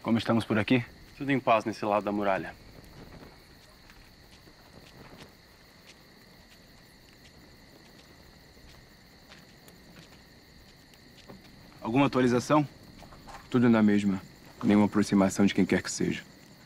Como estamos por aqui? Tudo em paz nesse lado da muralha. Alguma atualização? Tudo na mesma. Nenhuma aproximação de quem quer que seja.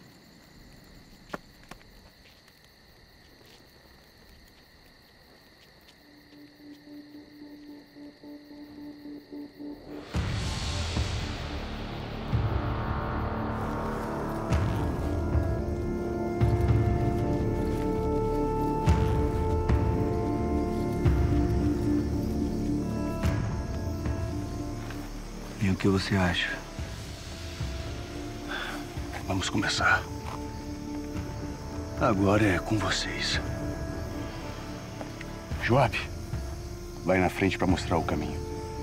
E o que você acha? Vamos começar. Agora é com vocês. Joab, vai na frente para mostrar o caminho.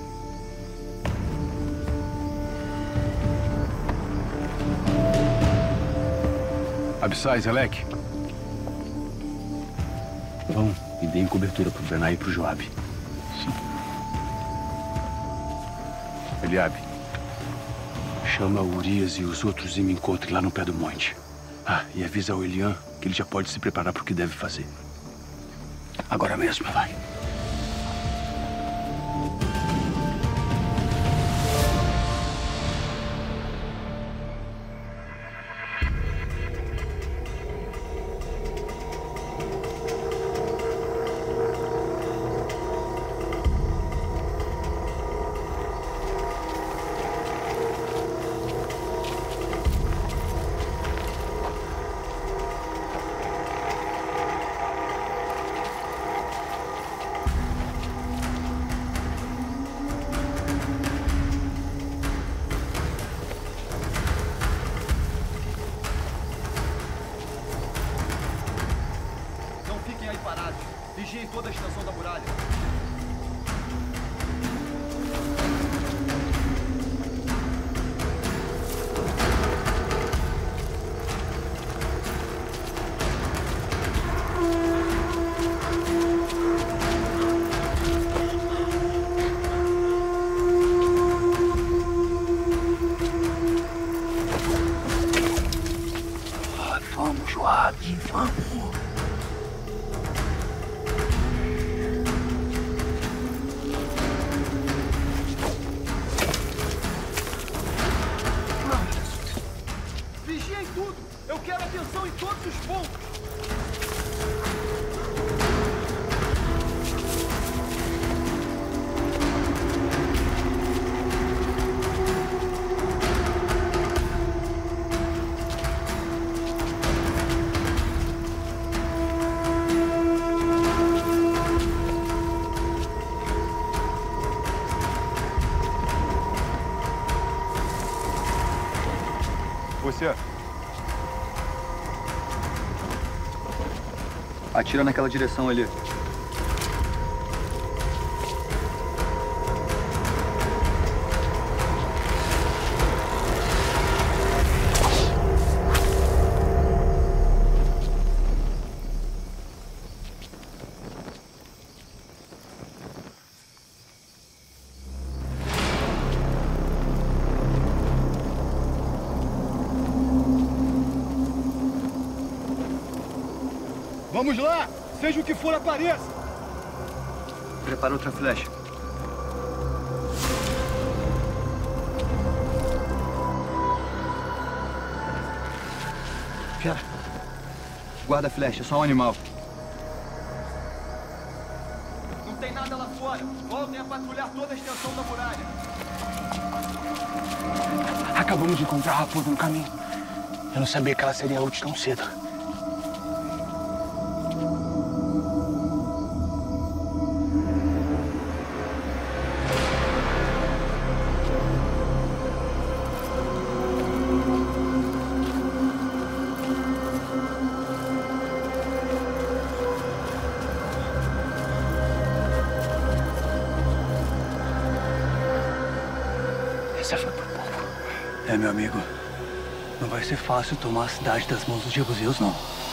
Abissai, Zelek. Vão e deem cobertura pro Benai e pro Joab. Eliabe. Chama o Urias e os outros e me encontre lá no pé do monte. Ah, e avisa ao Elian que ele já pode se preparar para o que deve fazer. Agora mesmo, vai. Vigiem toda a extensão da muralha. Vamos, Joab, vamos. Vigiem tudo! Eu quero atenção em todos os pontos! Você. Atira naquela direção ali. Vamos lá! Seja o que for, apareça! Prepara outra flecha. Pera. Guarda a flecha, é só um animal. Não tem nada lá fora. Voltem a patrulhar toda a extensão da muralha. Acabamos de encontrar a raposa no caminho. Eu não sabia que ela seria útil tão cedo. Essa foi por pouco. É, meu amigo. Não vai ser fácil tomar a cidade das mãos dos jebuseus, não.